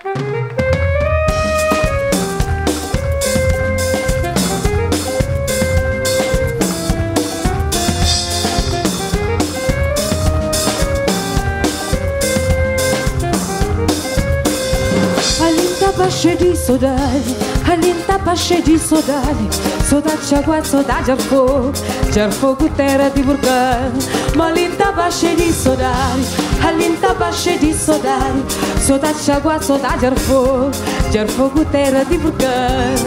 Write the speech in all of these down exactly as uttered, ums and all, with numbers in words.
Cheio de saudade, a linda tá cheia de saudade. Saudade de água, saudade de fogo, de fogo, terra de vulcão. Uma linda tá cheia de saudade, a linda tá cheia de saudade. Saudade de água, saudade de fogo, de fogo, terra de vulcão.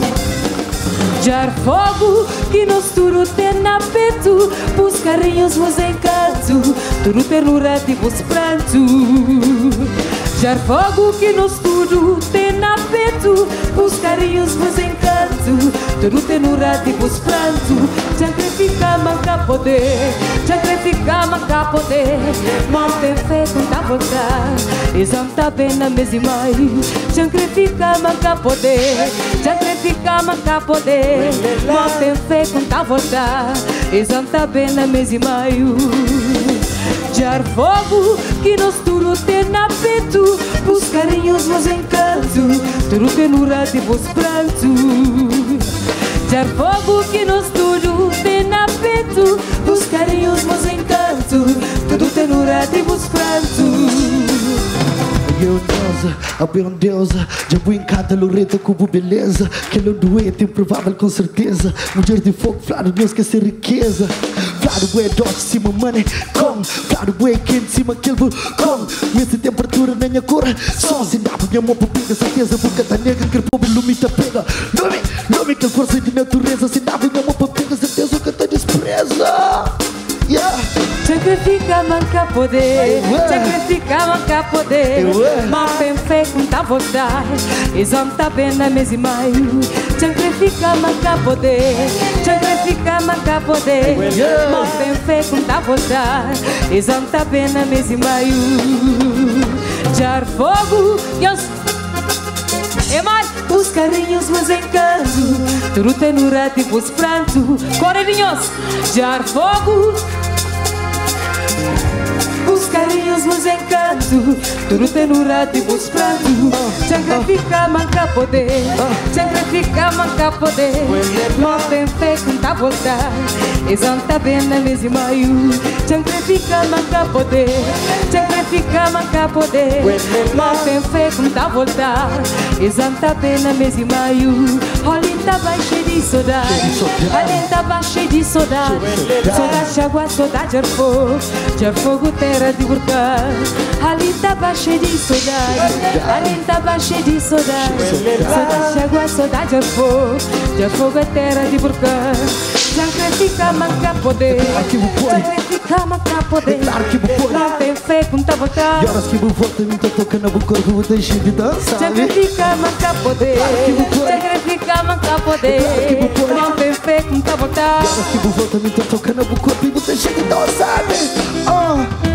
De fogo que nos tudo tem na peito, os carinhos, os encantos, tudo ternura de vos pranto. Já fogo que nos tudo tem na peito, os carinhos, os encantos, tudo ternura de vos pranto. Já que fica manca poder, já que fica manca poder, mantém fé com tá vontade, exalta bem na mesa e maio. Já que fica manca poder, já que fica manca poder, mantém fé com tá vontade, exalta bem na mesa e maio. Já fogo que nos tudo tem na peito, os carinhos, os encantos, tudo ternura de vos pranto. Já fogo que nos tudo tem na peito, os carinhos, os encantos, tudo ternura de vos pranto. Eu deusa, a bem deusa, já vou em cada loreta com beleza. Que ele é doente, improvável com certeza. Mulher de fogo, claro, não esquecer riqueza. Claro, é doce, cima money, com. Claro, é quente, cima aquele com. Essa temperatura na minha cor, só se dá pra minha mão para pinga. Certeza, boca tá negra, que o pobre lume tá pega. Lume, lume, que força de natureza. Se dá pra minha mão para pinga, certeza que tá despreza. Yeah. Sacrifica manca poder, sacrifica manca poder, mas bem feito com tá vontade, exalta bem na mesa e maio. Sacrifica manca poder, sacrifica manca poder, mas bem feito com tá vontade, exalta bem na mesa e maio. Já fogo e os é mais os carinhos, os encantos, tudo ternura de vos pranto. Corredinhos, já fogo, os carinhos, os encantos, tudo ternura de vos pranto. Sacrifica manca poder, sacrifica manca poder, mantém fé com tá vontade, exalta bem na mesa e maio. Sacrifica manca poder, sacrifica manca poder, mantém fé com tá vontade, exalta bem na mesa e maio. Olha, tá cheio de saudade, olha, tá cheio de saudade. Saudade de água, saudade de fogo, de fogo, terra de vulcão. Ali tava cheio de saudade, ali tava cheio de saudade. Saudade de água, saudade de fogo, de fogo, terra de vulcão. Sacrifica manca poder, sacrifica manca poder, não tem fé com tá vontade. E horas que vou voltar, me tá tocando a boca, vou deixar de dançar. Sacrifica manca poder, sacrifica manca poder, não tem fé com tá vontade. E horas que vou voltar, me tá tocando a boca, vou deixar de dançar. Oh.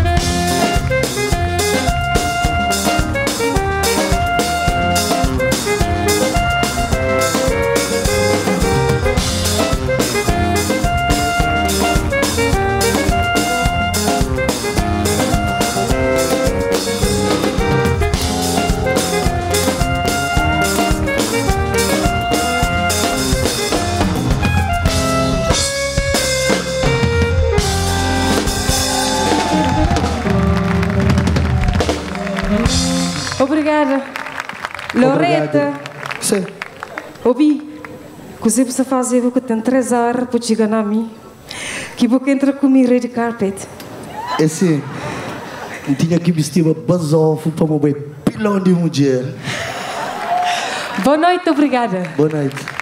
Obrigada, Loreta. Sim. Ouvi que você precisa fazer o que tem três horas para chegar na mim. Que você entra comigo red carpet. É sim. Eu tinha que vestir uma basofo para uma pilão de mulher. Boa noite, obrigada. Boa noite.